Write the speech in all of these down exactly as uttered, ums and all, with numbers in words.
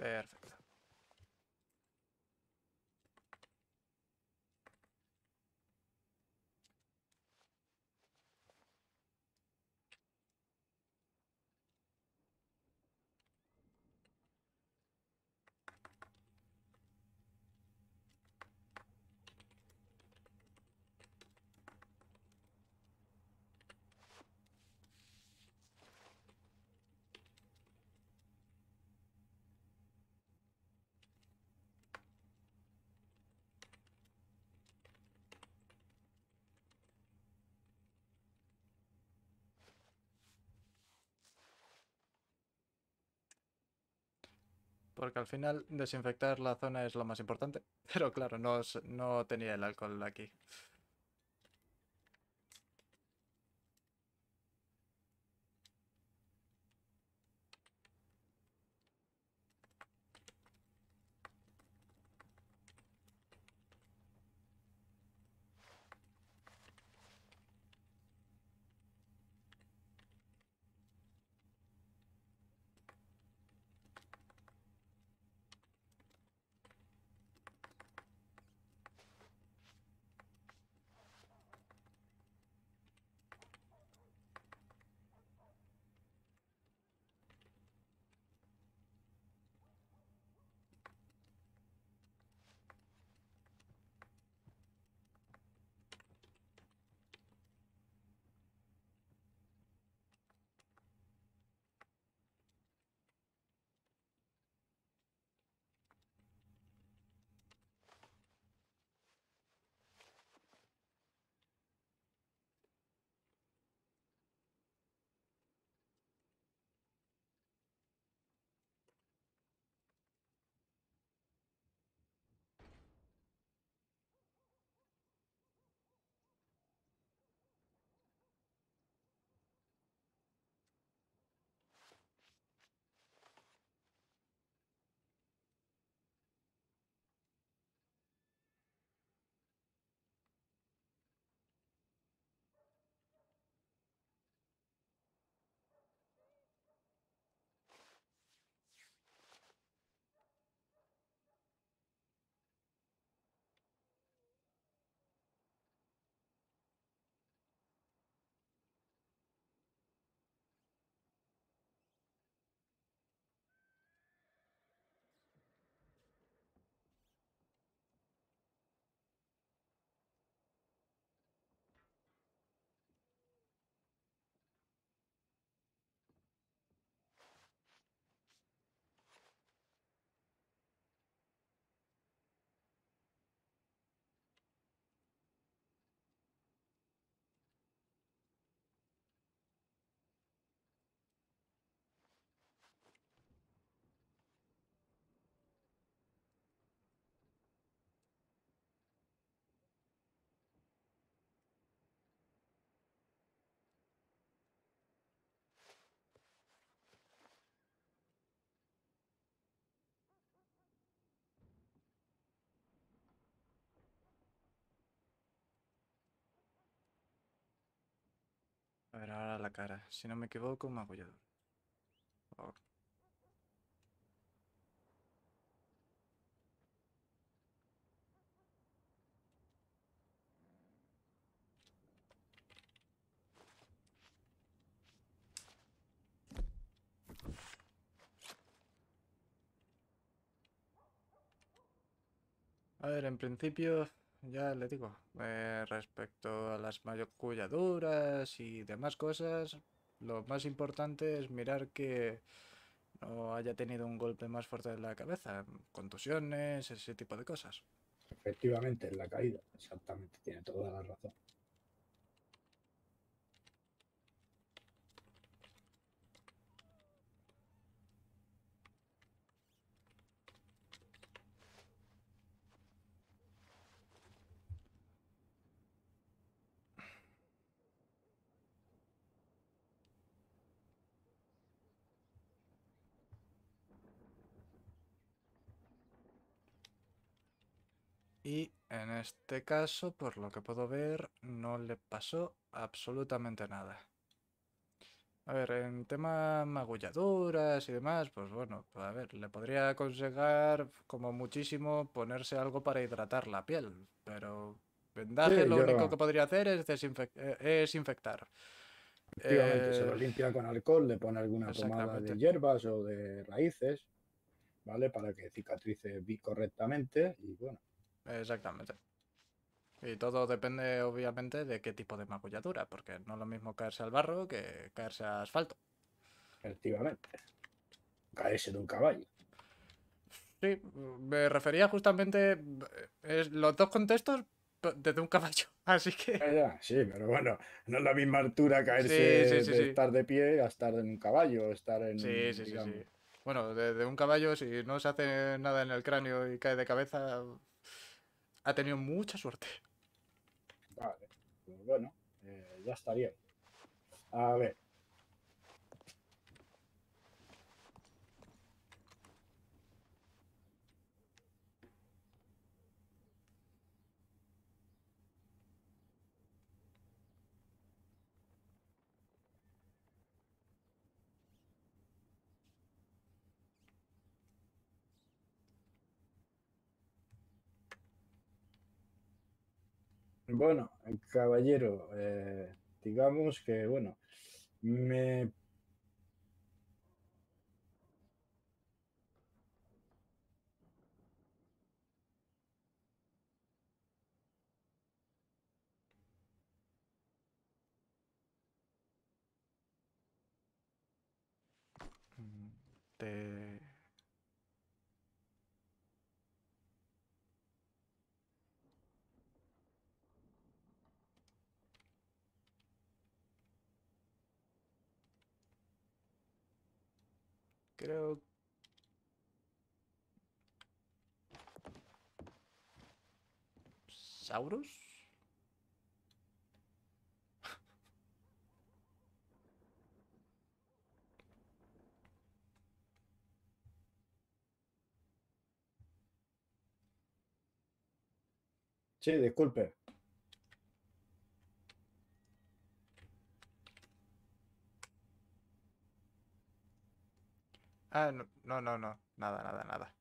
Perfecto. Porque al final desinfectar la zona es lo más importante. Pero claro, no, s- no tenía el alcohol aquí. A ver, ahora la cara. Si no me equivoco, un magullador. Oh, a ver, en principio, ya le digo, eh, respecto a las magulladuras y demás cosas, lo más importante es mirar que no haya tenido un golpe más fuerte en la cabeza, contusiones, ese tipo de cosas. Efectivamente, en la caída. Exactamente, tiene toda la razón. Y en este caso, por lo que puedo ver, no le pasó absolutamente nada. A ver, en tema magulladuras y demás, pues bueno, pues a ver, le podría aconsejar como muchísimo ponerse algo para hidratar la piel, pero vendaje Sí, lo único yo que podría hacer es, desinfec- eh, es infectar. efectivamente se lo Eh, limpia con alcohol, le pone alguna pomada de exactamente, hierbas o de raíces, ¿vale? Para que cicatrice bi- correctamente y bueno, exactamente. Y todo depende, obviamente, de qué tipo de magulladura, porque no es lo mismo caerse al barro que caerse a asfalto. efectivamente, caerse de un caballo. Sí, me refería justamente, eh, es, los dos contextos p- desde un caballo, así que... Ya, ya, sí, pero bueno, no es la misma altura caerse Sí, sí, sí, de sí. estar de pie a estar en un caballo, o estar en Sí, un, sí, sí, sí. digamos, Bueno, de, de un caballo, si no se hace nada en el cráneo y cae de cabeza, ha tenido mucha suerte. vale, pues bueno, eh, ya estaría. A ver, bueno, el caballero, eh, digamos que, bueno, me... Mm, Te... Creo... ¿Saurus? Sí, disculpe. Ah, no, no, no, no. Nada, nada, nada.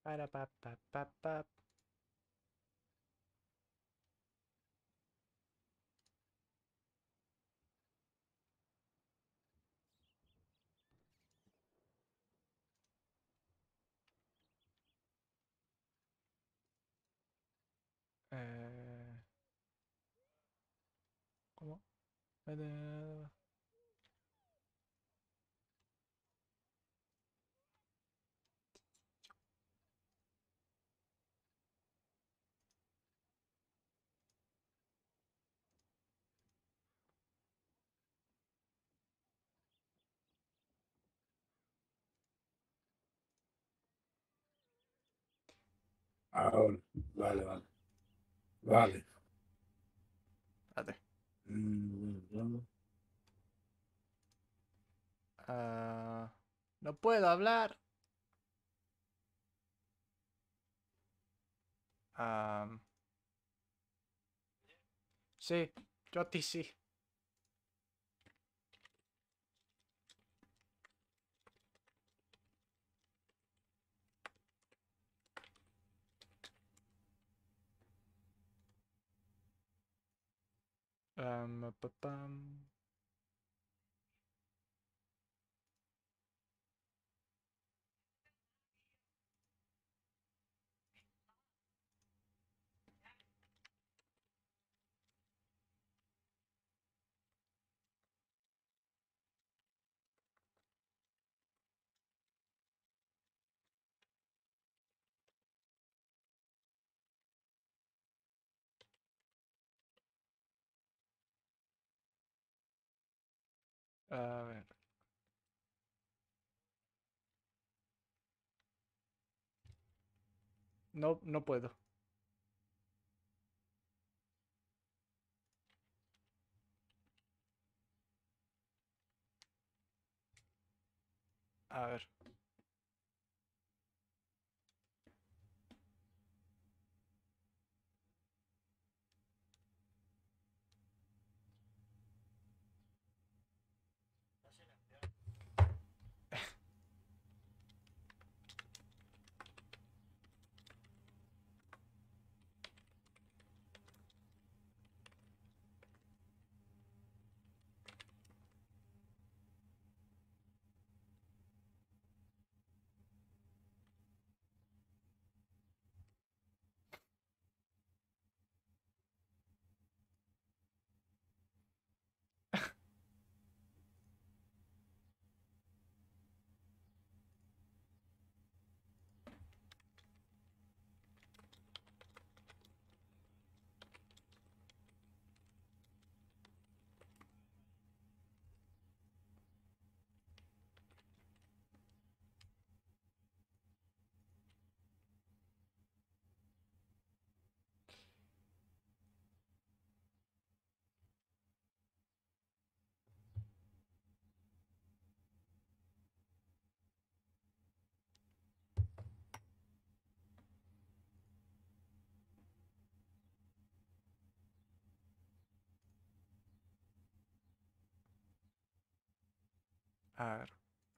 Para pa pa pa pa. Eh... ¿Cómo? Eh... Ahora, vale, vale. Vale. Espérate. Mm, Ah, no puedo hablar. Ah, sí, yo a ti sí. Um, pa, pam. A ver. No, no puedo. A ver. A ver.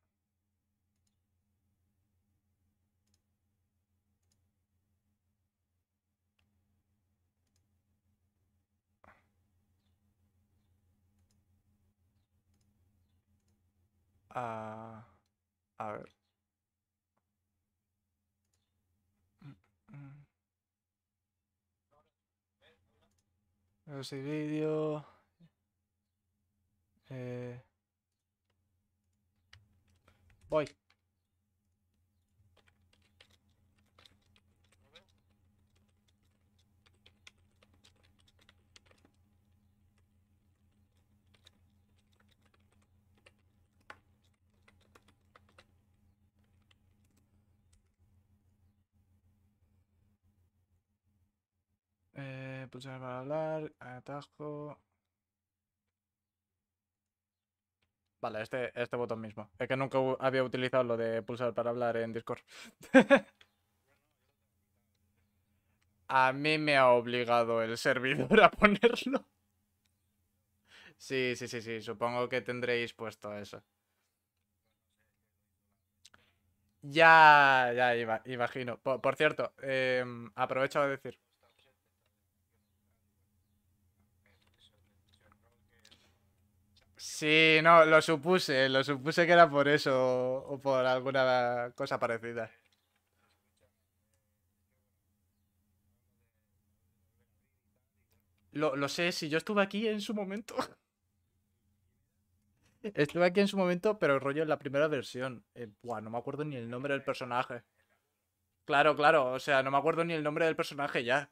Ah, a ver. Mm, mm. Ese vídeo. Eh, voy. Eh, pulsar para hablar. Atajo. Vale, este, este botón mismo. Es que nunca hu- había utilizado lo de pulsar para hablar en Discord. A mí me ha obligado el servidor a ponerlo. Sí, sí, sí, sí. Supongo que tendréis puesto eso. Ya, ya, ima- imagino. Por, por cierto, em, aprovecho a decir. Sí, no, lo supuse, lo supuse que era por eso o por alguna cosa parecida. Lo, lo sé, si yo estuve aquí en su momento. Estuve aquí en su momento, pero rollo en la primera versión. Eh, buah, no me acuerdo ni el nombre del personaje. Claro, claro, o sea, no me acuerdo ni el nombre del personaje ya.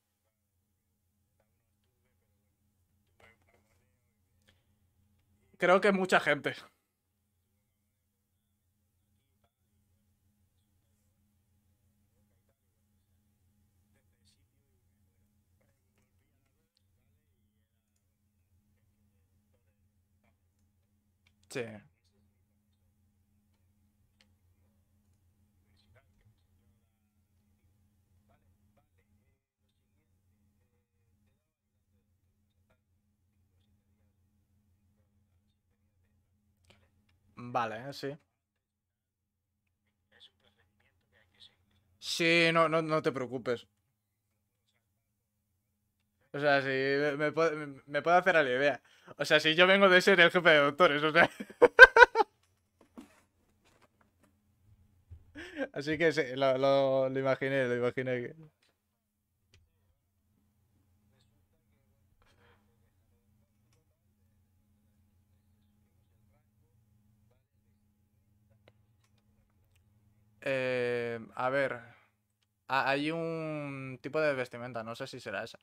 Creo que mucha gente. Sí. Vale, sí. Sí, no, no, no te preocupes. O sea, sí, me, me puedo, me- me puedo hacer a la idea. O sea, si yo vengo de ser el jefe de doctores, o sea. Así que sí, lo, lo, lo imaginé, lo imaginé. que- Eh, a ver. ha- Hay un tipo de vestimenta, no sé si será esa.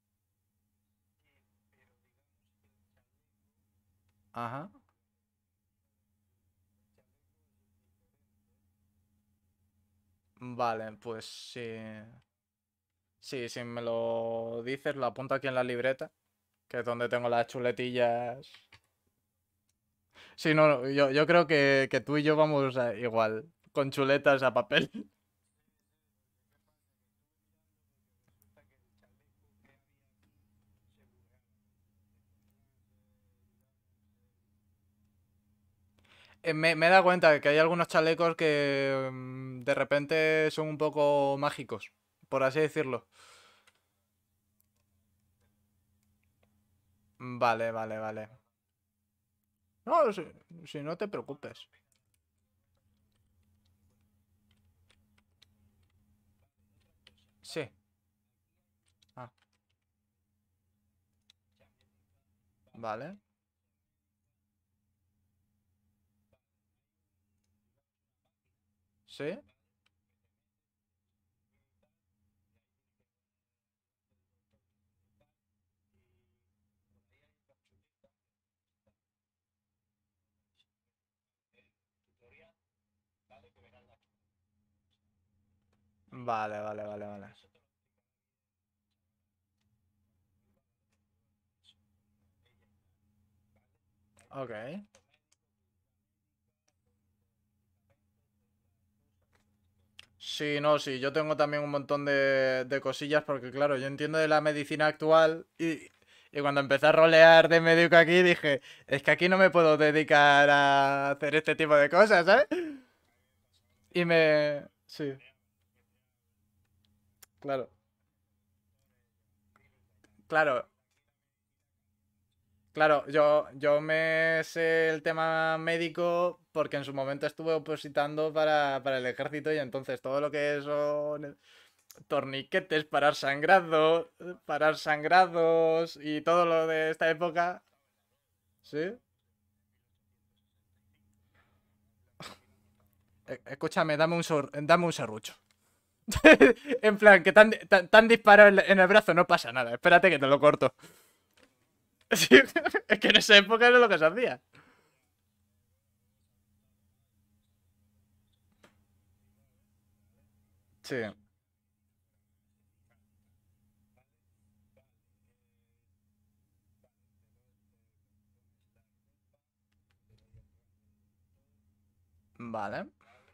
Ajá. Vale, pues sí. Sí, si me lo dices, lo apunto aquí en la libreta, que es donde tengo las chuletillas. Sí, no, no, yo, yo creo que, que tú y yo vamos a- igual, con chuletas a papel. Eh, Me, me he dado cuenta que hay algunos chalecos que mm, de repente son un poco mágicos, por así decirlo. Vale, vale, vale. No, si, si no te preocupes. Sí. Ah, vale. Sí. Vale, vale, vale, vale. Ok. Sí, no, sí, yo tengo también un montón de, de cosillas porque, claro, yo entiendo de la medicina actual y, y cuando empecé a rolear de médico aquí dije, es que aquí no me puedo dedicar a hacer este tipo de cosas, ¿sabes? Y me... Sí, claro. Claro, claro, yo, yo me sé el tema médico porque en su momento estuve opositando para, para el ejército y entonces todo lo que son torniquetes, parar sangrado, parar sangrados y todo lo de esta época. ¿Sí? Eh, Escúchame, dame un, sor- dame un serrucho. En plan, que tan, tan, tan disparado en en el brazo no pasa nada. Espérate que te lo corto. Sí, es que en esa época era lo que se hacía. Sí, vale.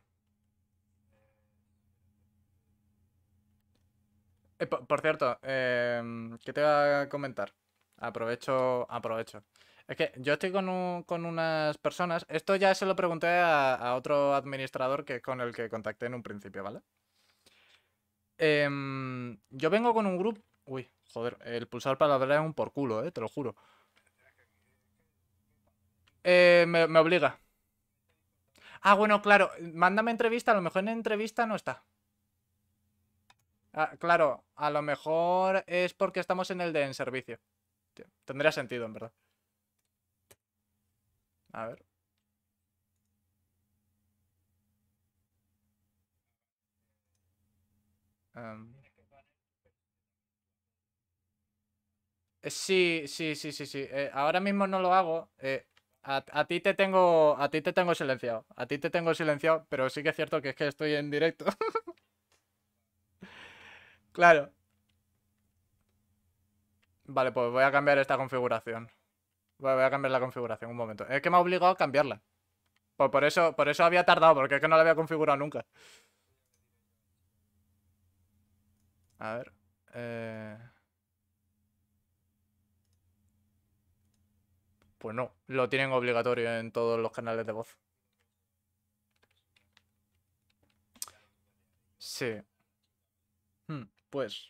Eh, por, por cierto, em, ¿qué te iba a comentar? Aprovecho, aprovecho. Es que yo estoy con, un- con unas personas. Esto ya se lo pregunté a, a otro administrador que con el que contacté en un principio, ¿vale? Em, yo vengo con un grupo. Uy, joder, el pulsar para hablar es un por culo, eh, te lo juro. Eh, me, me obliga. Ah, bueno, claro, mándame entrevista, a lo mejor en entrevista no está. Ah, claro, a lo mejor es porque estamos en el de en servicio. Tío, tendría sentido, en verdad. A ver. em, eh, sí, sí, sí, sí, sí. Eh, ahora mismo no lo hago. eh, a, a ti te tengo. A ti te tengo silenciado. A ti te tengo silenciado, pero sí que es cierto que es que estoy en directo. Claro. Vale, pues voy a cambiar esta configuración. Voy voy a cambiar la configuración un momento. Es que me ha obligado a cambiarla. Pues por eso, por eso había tardado, porque es que no la había configurado nunca. A ver. Eh... Pues no, lo tienen obligatorio en todos los canales de voz. Sí. Hmm, pues.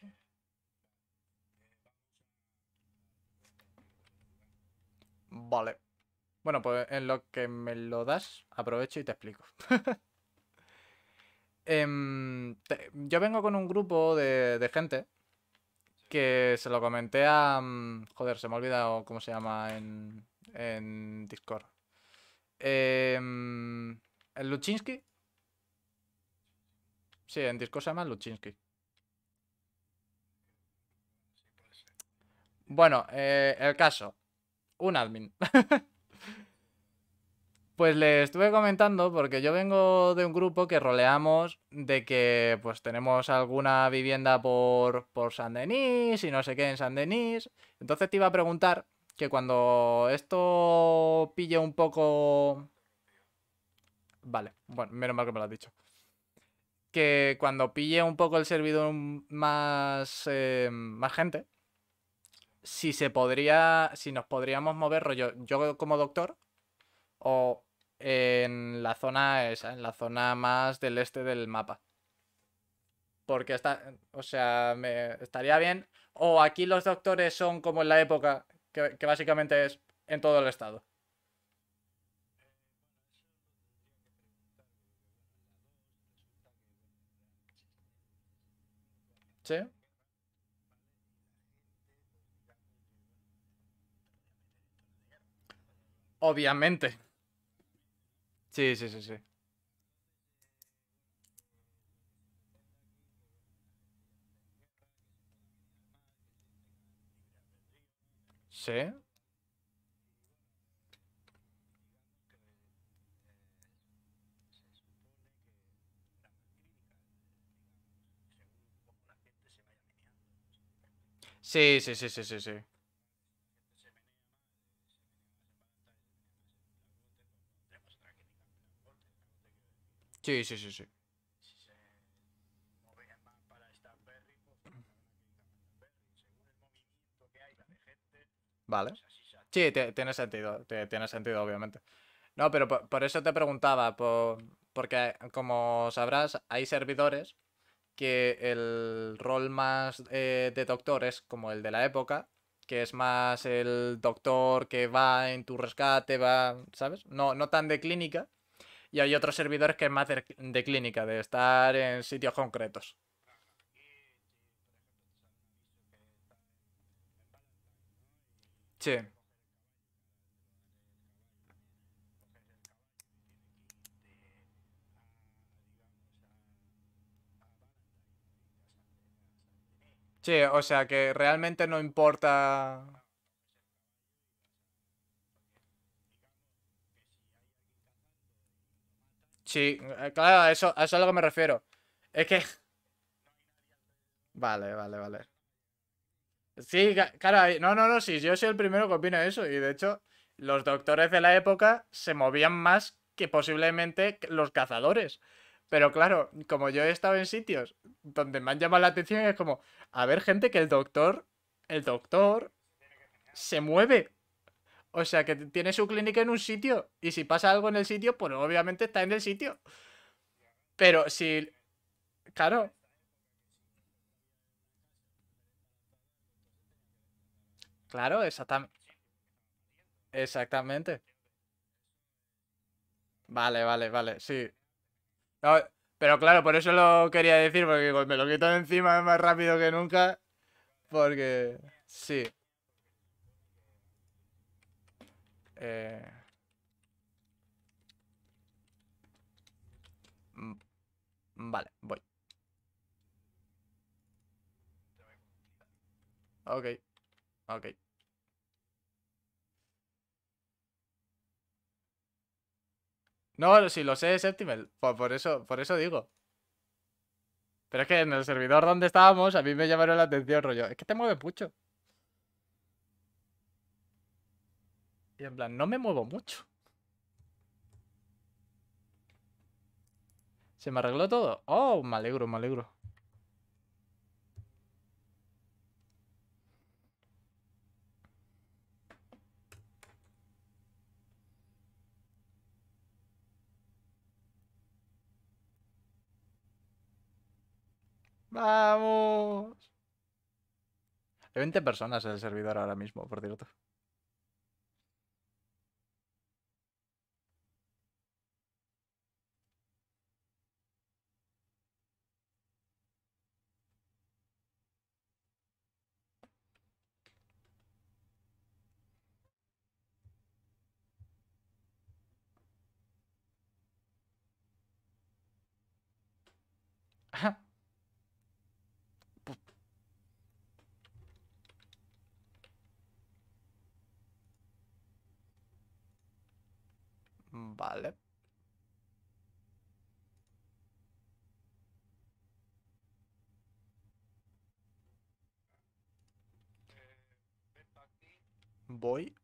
Vale. Bueno, pues en lo que me lo das, aprovecho y te explico. Em, te- yo vengo con un grupo de, de gente que se lo comenté a... mm, Joder, se me ha olvidado cómo se llama en, en Discord. Em, ¿el Luchinsky? Sí, en Discord se llama Luchinsky. Bueno, eh, el caso. Un admin. Pues le estuve comentando porque yo vengo de un grupo que roleamos de que pues tenemos alguna vivienda por, por San Denis y no sé qué en San Denis. Entonces te iba a preguntar que cuando esto pille un poco... Vale, bueno, menos mal que me lo has dicho. Que cuando pille un poco el servidor más, eh, más gente, si se podría, si nos podríamos mover rollo, yo como doctor o en la zona esa, en la zona más del este del mapa. Porque está, o sea, me estaría bien. O aquí los doctores son como en la época, que, que básicamente es en todo el estado. ¿Sí? Obviamente. Sí, sí, sí, sí. Sí. Sí, sí, sí, sí, sí, sí. Sí, sí, sí, sí. Vale. Sí, te- tiene sentido. te- tiene sentido, obviamente. No, pero por, por eso te preguntaba, por, porque como sabrás, hay servidores que el rol más eh, de doctor es como el de la época, que es más el doctor que va en tu rescate, va, ¿sabes? No, no tan de clínica. Y hay otros servidores que es más de, de clínica, de estar en sitios concretos. Sí, sí, o sea que realmente no importa. Sí, eh, claro, a eso, a eso es a lo que me refiero. Es que... Vale, vale, vale. Sí, ca- claro, ahí- no, no, no, sí, yo soy el primero que opina eso. Y de hecho, los doctores de la época se movían más que posiblemente los cazadores. Pero claro, como yo he estado en sitios donde me han llamado la atención, es como, a ver, gente, que el doctor, el doctor se mueve. O sea que tiene su clínica en un sitio. Y si pasa algo en el sitio, pues obviamente está en el sitio. Pero si... Claro, claro, exactam- exactamente. Vale, vale, vale, sí. No, pero claro, por eso lo quería decir, porque digo, me lo quito de encima más rápido que nunca. Porque... Sí. Eh... mm, Vale, voy. Ok, ok. No, si lo sé, Septimel. Por, por eso, por eso digo. Pero es que en el servidor donde estábamos, a mí me llamaron la atención, rollo. Es que te mueves mucho. Y en plan, no me muevo mucho. ¿Se me arregló todo? Oh, me alegro, me alegro. ¡Vamos! Hay veinte personas en el servidor ahora mismo, por cierto. Vale. Voy.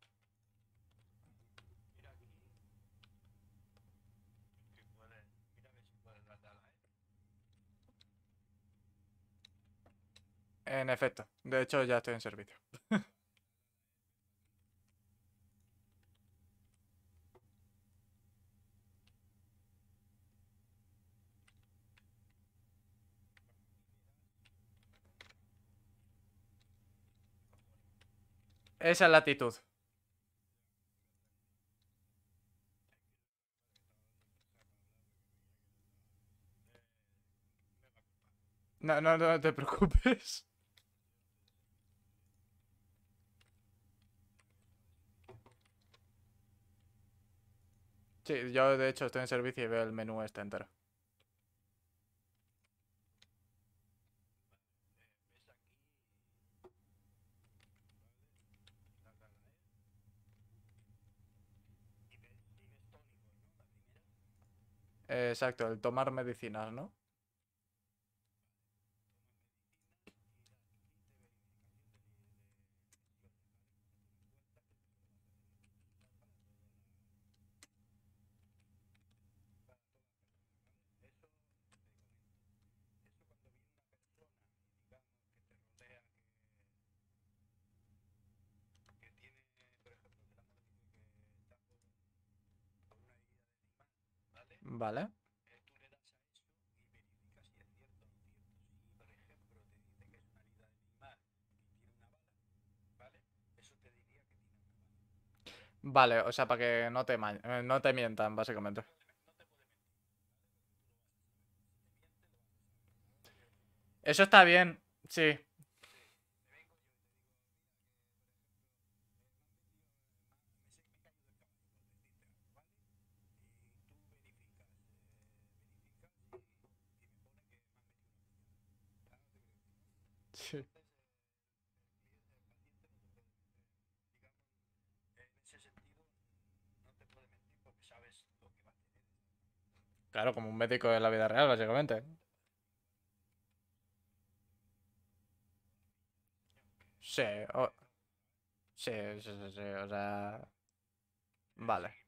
En efecto. De hecho, ya estoy en servicio. Esa es la actitud. No, no, no te preocupes. Sí, yo de hecho estoy en servicio y veo el menú este entero. Exacto, el tomar medicinas, ¿no? Vale. Vale, o sea, para que no te, ma- eh, no te mientan, básicamente. Eso está bien, sí. Sí. Claro, como un médico de la vida real, básicamente. Sí, o- sí, sí, sí, sí, o sea... Vale.